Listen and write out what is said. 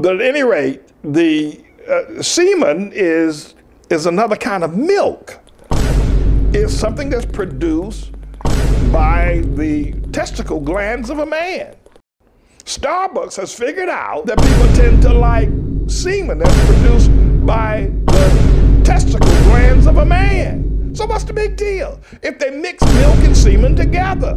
But at any rate, the semen is another kind of milk. It's something that's produced by the testicle glands of a man. Starbucks has figured out that people tend to like semen that's produced by the testicle glands of a man. So what's the big deal if they mix milk and semen together?